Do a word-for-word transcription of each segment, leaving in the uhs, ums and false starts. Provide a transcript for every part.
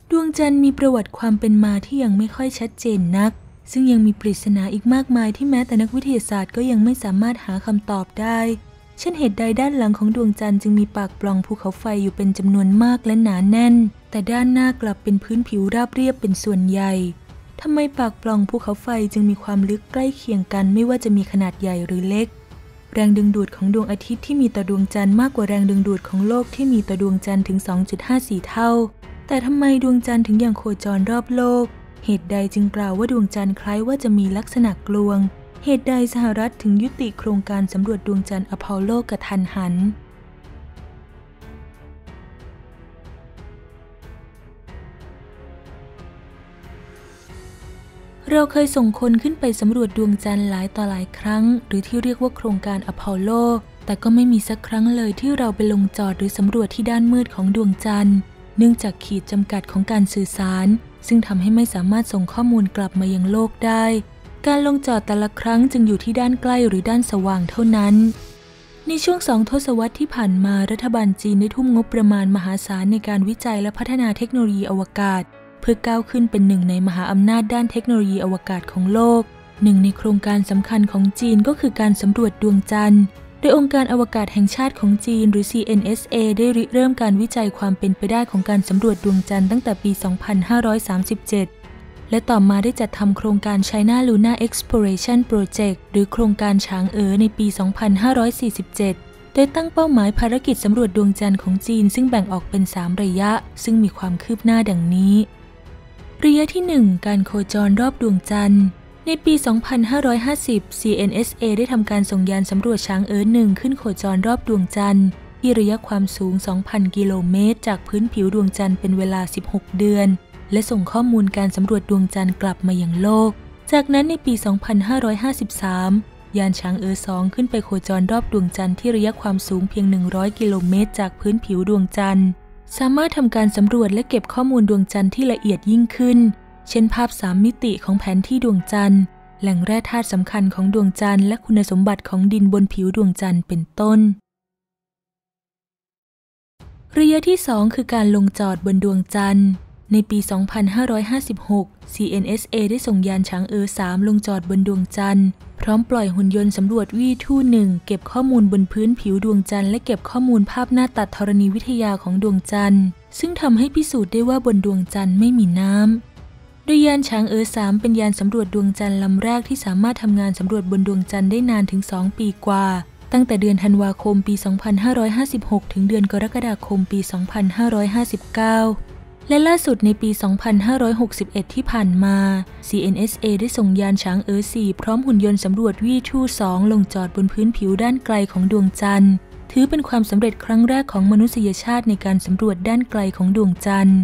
ดวงจันทร์มีประวัติความเป็นมาที่ยังไม่ค่อยชัดเจนนักซึ่งยังมีปริศนาอีกมากมายที่แม้แต่นักวิทยาศาสตร์ก็ยังไม่สามารถหาคำตอบได้เช่นเหตุใดด้านหลังของดวงจันทร์จึงมีปากปล่องภูเขาไฟอยู่เป็นจำนวนมากและหนาแน่นแต่ด้านหน้ากลับเป็นพื้นผิวราบเรียบเป็นส่วนใหญ่ทำไมปากปล่องภูเขาไฟจึงมีความลึกใกล้เคียงกันไม่ว่าจะมีขนาดใหญ่หรือเล็กแรงดึงดูดของดวงอาทิตย์ที่มีต่อดวงจันทร์มากกว่าแรงดึงดูดของโลกที่มีต่อดวงจันทร์ถึง สองจุดห้าสี่ เท่าแต่ทำไมดวงจันทร์ถึงยังโคจรรอบโลกเหตุใดจึงกล่าวว่าดวงจันทร์คล้ายว่าจะมีลักษณะกลวงเหตุใดสหรัฐถึงยุติโครงการสำรวจดวงจันทร์อพอลโลกระทันหันเราเคยส่งคนขึ้นไปสำรวจดวงจันทร์หลายต่อหลายครั้งหรือที่เรียกว่าโครงการอพอลโลแต่ก็ไม่มีสักครั้งเลยที่เราไปลงจอดหรือสำรวจที่ด้านมืดของดวงจันทร์เนื่องจากขีดจำกัดของการสื่อสารซึ่งทำให้ไม่สามารถส่งข้อมูลกลับมายังโลกได้การลงจอดแต่ละครั้งจึงอยู่ที่ด้านใกล้หรือด้านสว่างเท่านั้นในช่วงสองทศวรรษที่ผ่านมารัฐบาลจีนได้ทุ่มงบประมาณมหาศาลในการวิจัยและพัฒนาเทคโนโลยีอวกาศเพื่อก้าวขึ้นเป็นหนึ่งในมหาอำนาจด้านเทคโนโลยีอวกาศของโลกหนึ่งในโครงการสำคัญของจีนก็คือการสำรวจดวงจันทร์โดยองค์การอวกาศแห่งชาติของจีนหรือ ซี เอ็น เอส เอ ได้ริเริ่มการวิจัยความเป็นไปได้ของการสำรวจดวงจันทร์ตั้งแต่ปี สองพันห้าร้อยสามสิบเจ็ด และต่อมาได้จัดทำโครงการ China Lunar Exploration Project หรือโครงการฉางเอ๋อในปี สองพันห้าร้อยสี่สิบเจ็ด โดยตั้งเป้าหมายภารกิจสำรวจดวงจันทร์ของจีนซึ่งแบ่งออกเป็น สาม ระยะซึ่งมีความคืบหน้าดังนี้ระยะที่ หนึ่ง การโคจรรอบดวงจันทร์ในปี สองพันห้าร้อยห้าสิบ ซี เอ็น เอส เอ ได้ทำการส่งยานสำรวจฉางเอ๋อหนึ่งขึ้นโคจรรอบดวงจันทร์ที่ระยะความสูง สองพัน กิโลเมตรจากพื้นผิวดวงจันทร์เป็นเวลา สิบหก เดือนและส่งข้อมูลการสำรวจดวงจันทร์กลับมายังโลกจากนั้นในปี สองพันห้าร้อยห้าสิบสาม ยานฉางเอ๋อสองขึ้นไปโคจรรอบดวงจันทร์ที่ระยะความสูงเพียง หนึ่งร้อย กิโลเมตรจากพื้นผิวดวงจันทร์สามารถทำการสำรวจและเก็บข้อมูลดวงจันทร์ที่ละเอียดยิ่งขึ้นเช่นภาพสามมิติของแผนที่ดวงจันทร์แหล่งแร่ธาตุสำคัญของดวงจันทร์และคุณสมบัติของดินบนผิวดวงจันทร์เป็นต้นระยะที่ สอง คือการลงจอดบนดวงจันทร์ในปี สองพันห้าร้อยห้าสิบหก ซี เอ็น เอส เอ ได้ส่งยานฉางเอ๋อสามลงจอดบนดวงจันทร์พร้อมปล่อยหุ่นยนต์สำรวจวี ทู หนึ่ง เก็บข้อมูลบนพื้นผิวดวงจันทร์และเก็บข้อมูลภาพหน้าตัดธรณีวิทยาของดวงจันทร์ซึ่งทำให้พิสูจน์ได้ว่าบนดวงจันทร์ไม่มีน้ำโดยยานฉางเอ๋อสามเป็นยานสำรวจดวงจันทร์ลำแรกที่สามารถทำงานสำรวจบนดวงจันทร์ได้นานถึงสองปีกว่าตั้งแต่เดือนธันวาคมปี สองพันห้าร้อยห้าสิบหก ถึงเดือนกรกฎาคมปี สองพันห้าร้อยห้าสิบเก้า และล่าสุดในปี สองพันห้าร้อยหกสิบเอ็ด ที่ผ่านมา ซี เอ็น เอส เอ ได้ส่งยานฉางเอ๋อสี่พร้อมหุ่นยนต์สำรวจวี ทู สอง ลงจอดบนพื้นผิวด้านไกลของดวงจันทร์ถือเป็นความสำเร็จครั้งแรกของมนุษยชาติในการสำรวจด้านไกลของดวงจันทร์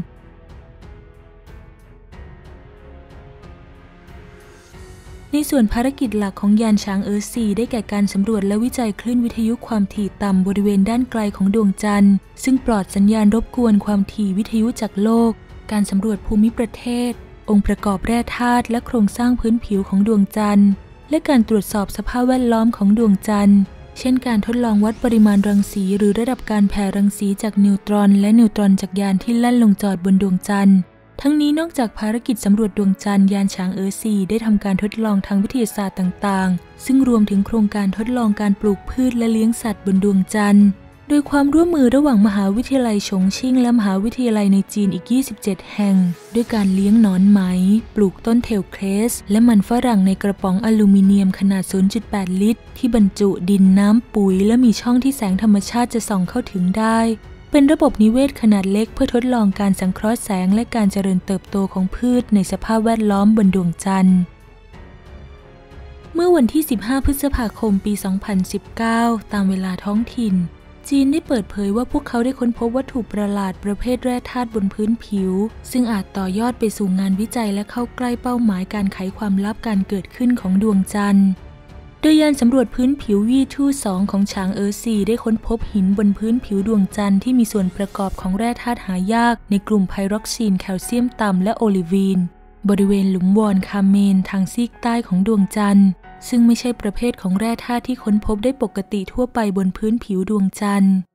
ในส่วนภารกิจหลักของยานฉางเอ๋อสี่ได้แก่การสำรวจและวิจัยคลื่นวิทยุความถี่ต่ำบริเวณด้านไกลของดวงจันทร์ซึ่งปลอดสัญญาณรบกวนความถี่วิทยุจากโลกการสำรวจภูมิประเทศองค์ประกอบแร่ธาตุและโครงสร้างพื้นผิวของดวงจันทร์และการตรวจสอบสภาพแวดล้อมของดวงจันทร์เช่นการทดลองวัดปริมาณรังสีหรือระดับการแผ่รังสีจากนิวตรอนและนิวตรอนจากยานที่แล่นลงจอดบนดวงจันทร์ทั้งนี้นอกจากภารกิจสำรวจดวงจันทร์ยานฉางเอ๋อสี่ได้ทำการทดลองทางวิทยาศาสตร์ต่างๆซึ่งรวมถึงโครงการทดลองการปลูกพืชและเลี้ยงสัตว์บนดวงจันทร์โดยความร่วมมือระหว่างมหาวิทยาลัยฉงชิ่งและมหาวิทยาลัยในจีนอีกยี่สิบเจ็ดแห่งด้วยการเลี้ยงหนอนไหมปลูกต้นเทลเครสและมันฝรั่งในกระป๋องอลูมิเนียมขนาด ศูนย์จุดแปด ลิตรที่บรรจุดินน้ำปุ๋ยและมีช่องที่แสงธรรมชาติจะส่องเข้าถึงได้เป็นระบบนิเวศขนาดเล็กเพื่อทดลองการสังเคราะห์แสงและการเจริญเติบโตของพืชในสภาพแวดล้อมบนดวงจันทร์เมื่อวันที่สิบห้าพฤษภาคมปี สองพันสิบเก้า ตามเวลาท้องถิ่นจีนได้เปิดเผยว่าพวกเขาได้ค้นพบวัตถุประหลาดประเภทแร่ธาตุบนพื้นผิวซึ่งอาจต่อยอดไปสู่งานวิจัยและเข้าใกล้เป้าหมายการไขความลับการเกิดขึ้นของดวงจันทร์โดยยานสำรวจพื้นผิววี ทู สอง ของฉางเอ๋อสี่ได้ค้นพบหินบนพื้นผิวดวงจันทร์ที่มีส่วนประกอบของแร่ธาตุหายากในกลุ่มไพร็อกซีนแคลเซียมต่ำและโอลิวีนบริเวณหลุมวอนคาเมนทางซีกใต้ของดวงจันทร์ซึ่งไม่ใช่ประเภทของแร่ธาตุที่ค้นพบได้ปกติทั่วไปบนพื้นผิวดวงจันทร์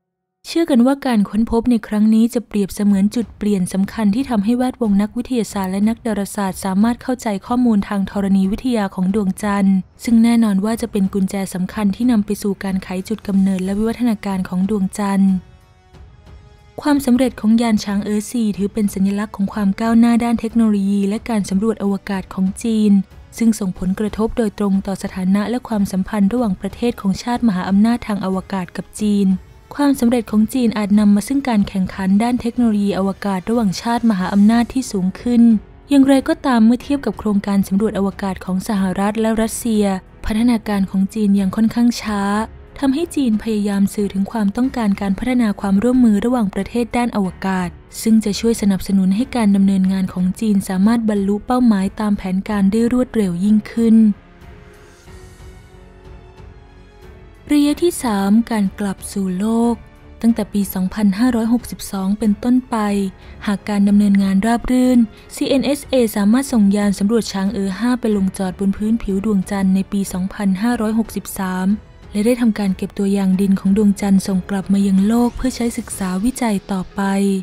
เชื่อกันว่าการค้นพบในครั้งนี้จะเปรียบเสมือนจุดเปลี่ยนสำคัญที่ทำให้แวดวงนักวิทยาศาสตร์และนักดาราศาสตร์สามารถเข้าใจข้อมูลทางธรณีวิทยาของดวงจันทร์ซึ่งแน่นอนว่าจะเป็นกุญแจสำคัญที่นำไปสู่การไขจุดกำเนิดและวิวัฒนาการของดวงจันทร์ความสำเร็จของยานช้างเอิร์ธสี่ถือเป็นสัญลักษณ์ของความก้าวหน้าด้านเทคโนโลยีและการสำรวจอวกาศของจีนซึ่งส่งผลกระทบโดยตรงต่อสถานะและความสัมพันธ์ระหว่างประเทศของชาติมหาอำนาจทางอวกาศกับจีนความสำเร็จของจีนอาจนำมาซึ่งการแข่งขันด้านเทคโนโลยีอวกาศระหว่างชาติมหาอำนาจที่สูงขึ้นอย่างไรก็ตามเมื่อเทียบกับโครงการสำรวจอวกาศของสหรัฐและรัสเซียพัฒนาการของจีนยังค่อนข้างช้าทำให้จีนพยายามสื่อถึงความต้องการการพัฒนาความร่วมมือระหว่างประเทศด้านอวกาศซึ่งจะช่วยสนับสนุนให้การดำเนินงานของจีนสามารถบรรลุเป้าหมายตามแผนการได้รวดเร็วยิ่งขึ้นระยะที่สามการกลับสู่โลกตั้งแต่ปี สองพันห้าร้อยหกสิบสอง เป็นต้นไปหากการดำเนินงานราบรื่น ซี เอ็น เอส เอ สามารถส่งยานสำรวจช้างเอิร์ธห้าไปลงจอดบนพื้นผิวดวงจันทร์ในปี สองพันห้าร้อยหกสิบสามและได้ทำการเก็บตัวอย่างดินของดวงจันทร์ส่งกลับมายังโลกเพื่อใช้ศึกษาวิจัยต่อไป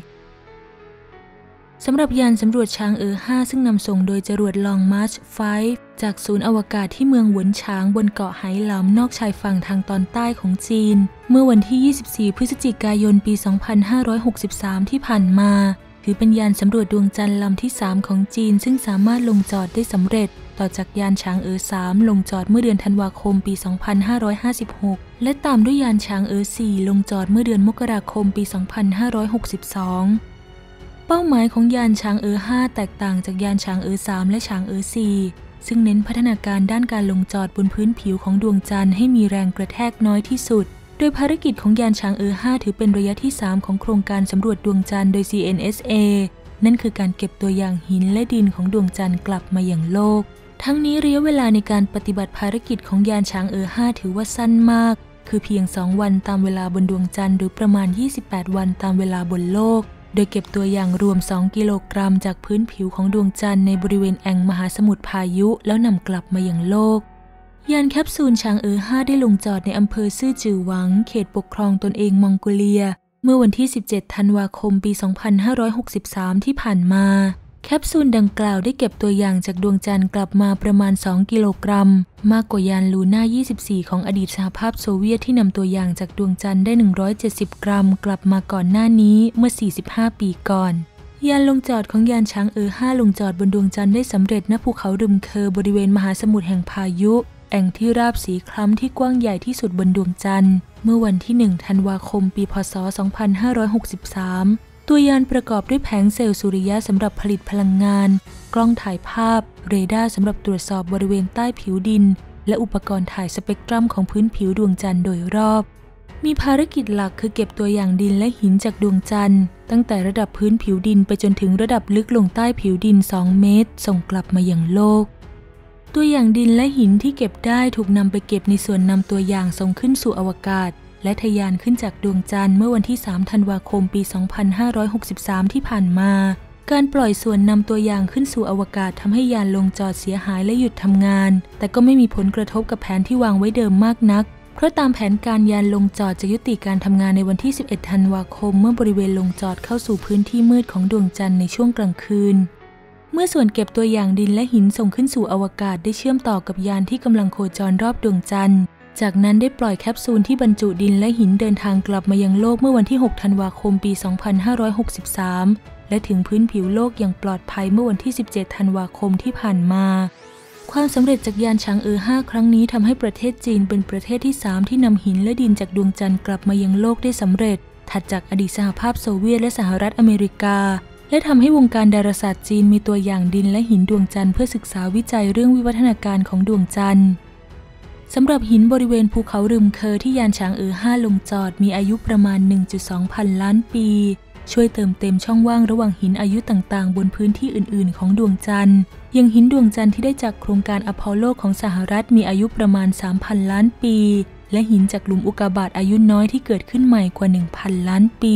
สำหรับยานสำรวจช้างเอิร์ธห้าซึ่งนำส่งโดยจรวดลองมาร์ชไฟว์จากศูนย์อวกาศที่เมืองหวนฉางบนเกาะไหหลำนอกชายฝั่งทางตอนใต้ของจีนเมื่อวันที่ ยี่สิบสี่ พฤศจิกายน ปี สองพันห้าร้อยหกสิบสาม ที่ผ่านมาถือเป็นยานสำรวจดวงจันทร์ลำที่ สาม ของจีนซึ่งสามารถลงจอดได้สำเร็จต่อจากยานช้างเอิร์ธสามลงจอดเมื่อเดือนธันวาคมปี สองพันห้าร้อยห้าสิบหกและตามด้วยยานช้างเอิร์ธสี่ลงจอดเมื่อเดือนมกราคมปี สองพันห้าร้อยหกสิบสองเป้าหมายของยานช้างเอิร์ธห้าแตกต่างจากยานช้างเอิร์ธสามและช้างเอิร์ธสี่ซึ่งเน้นพัฒนาการด้านการลงจอดบนพื้นผิวของดวงจันทร์ให้มีแรงกระแทกน้อยที่สุดโดยภารกิจของยานช้างเอิร์ธห้าถือเป็นระยะที่สามของโครงการสำรวจดวงจันทร์โดย ซี เอ็น เอส เอ นั่นคือการเก็บตัวอย่างหินและดินของดวงจันทร์กลับมาอย่างโลกทั้งนี้ระยะเวลาในการปฏิบัติภารกิจของยานช้างเอิร์ธห้าถือว่าสั้นมากคือเพียงสองวันตามเวลาบนดวงจันทร์หรือประมาณยี่สิบแปดวันตามเวลาบนโลกโดยเก็บตัวอย่างรวมสองกิโลกรัมจากพื้นผิวของดวงจันทร์ในบริเวณแอ่งมหาสมุทรพายุแล้วนำกลับมายังโลกยานแคปซูลช้างเอิร์ธห้าได้ลงจอดในอำเภอซื่อจือหวังเขตปกครองตนเองมองโกเลียเมื่อวันที่สิบเจ็ดธันวาคมปี สองพันห้าร้อยหกสิบสาม ที่ผ่านมาแคปซูลดังกล่าวได้เก็บตัวอย่างจากดวงจันทร์กลับมาประมาณสองกิโลกรัมมากกว่ายานลูน่ายี่สิบสี่ของอดีตสหภาพโซเวียตที่นำตัวอย่างจากดวงจันทร์ได้หนึ่งร้อยเจ็ดสิบกรัมกลับมาก่อนหน้านี้เมื่อสี่สิบห้าปีก่อนยานลงจอดของยานช้างเอิร์ธห้าลงจอดบนดวงจันทร์ได้สำเร็จณภูเขาริมเคอบริเวณมหาสมุทรแห่งพายุแอ่งที่ราบสีคล้ำที่กว้างใหญ่ที่สุดบนดวงจันทร์เมื่อวันที่หนึ่งธันวาคมปีพ.ศ. สองพันห้าร้อยหกสิบสามตัวยานประกอบด้วยแผงเซลล์สุริยะสำหรับผลิตพลังงานกล้องถ่ายภาพเรดาร์สำหรับตรวจสอบบริเวณใต้ผิวดินและอุปกรณ์ถ่ายสเปกตรัมของพื้นผิวดวงจันทร์โดยรอบมีภารกิจหลักคือเก็บตัวอย่างดินและหินจากดวงจันทร์ตั้งแต่ระดับพื้นผิวดินไปจนถึงระดับลึกลงใต้ผิวดินสองเมตรส่งกลับมายังโลกตัวอย่างดินและหินที่เก็บได้ถูกนำไปเก็บในส่วนนำตัวอย่างส่งขึ้นสู่อวกาศและทะยานขึ้นจากดวงจันทร์เมื่อวันที่สามธันวาคมปี สองพันห้าร้อยหกสิบสาม ที่ผ่านมาการปล่อยส่วนนำตัวอย่างขึ้นสู่อวกาศทำให้ยานลงจอดเสียหายและหยุดทำงานแต่ก็ไม่มีผลกระทบกับแผนที่วางไว้เดิมมากนักเพราะตามแผนการยานลงจอดจะยุติการทำงานในวันที่สิบเอ็ดธันวาคมเมื่อบริเวณลงจอดเข้าสู่พื้นที่มืดของดวงจันทร์ในช่วงกลางคืนเมื่อส่วนเก็บตัวอย่างดินและหินส่งขึ้นสู่อวกาศได้เชื่อมต่อกับยานที่กำลังโคจรรอบดวงจันทร์จากนั้นได้ปล่อยแคปซูลที่บรรจุดินและหินเดินทางกลับมายังโลกเมื่อวันที่หกธันวาคมปี สองพันห้าร้อยหกสิบสามและถึงพื้นผิวโลกอย่างปลอดภัยเมื่อวันที่สิบเจ็ดธันวาคมที่ผ่านมาความสำเร็จจากยานช้างเอิร์ธห้าครั้งนี้ทำให้ประเทศจีนเป็นประเทศที่สามที่นำหินและดินจากดวงจันทร์กลับมายังโลกได้สำเร็จถัดจากอดีตสหภาพโซเวียตและสหรัฐอเมริกาและทำให้วงการดาราศาสตร์จีนมีตัวอย่างดินและหินดวงจันทร์เพื่อศึกษาวิจัยเรื่องวิวัฒนาการของดวงจันทร์สำหรับหินบริเวณภูเขาริมเคอที่ยานช้างเอิร์ธห้าลงจอดมีอายุประมาณ หนึ่งจุดสอง พันล้านปีช่วยเติมเต็มช่องว่างระหว่างหินอายุต่างๆบนพื้นที่อื่นๆของดวงจันทร์อย่างหินดวงจันทร์ที่ได้จากโครงการอพอลโลของสหรัฐมีอายุประมาณ สามพันล้านปีและหินจากหลุมอุกกาบาตอายุน้อยที่เกิดขึ้นใหม่กว่า หนึ่งพันล้านปี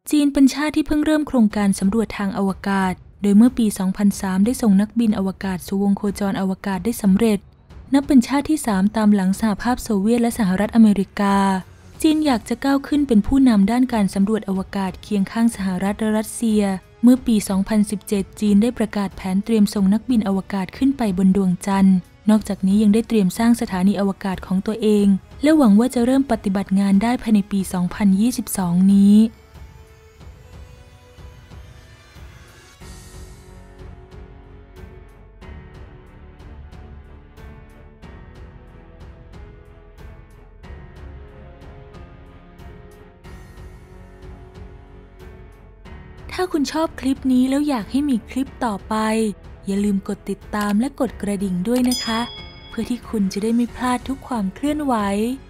จีนเป็นชาติที่เพิ่งเริ่มโครงการสำรวจทางอวกาศโดยเมื่อปี สองพันสาม ได้ส่งนักบินอวกาศสู่วงโคจรอวกาศได้สำเร็จนับเป็นชาติที่สามตามหลังสหภาพโซเวียตและสหรัฐอเมริกาจีนอยากจะก้าวขึ้นเป็นผู้นำด้านการสำรวจอวกาศเคียงข้างสหรัฐและรัสเซียเมื่อปี สองพันสิบเจ็ด จีนได้ประกาศแผนเตรียมส่งนักบินอวกาศขึ้นไปบนดวงจันทร์นอกจากนี้ยังได้เตรียมสร้างสถานีอวกาศของตัวเองและหวังว่าจะเริ่มปฏิบัติงานได้ภายในปี สองพันยี่สิบสอง นี้ถ้าคุณชอบคลิปนี้แล้วอยากให้มีคลิปต่อไปอย่าลืมกดติดตามและกดกระดิ่งด้วยนะคะเพื่อที่คุณจะได้ไม่พลาดทุกความเคลื่อนไหว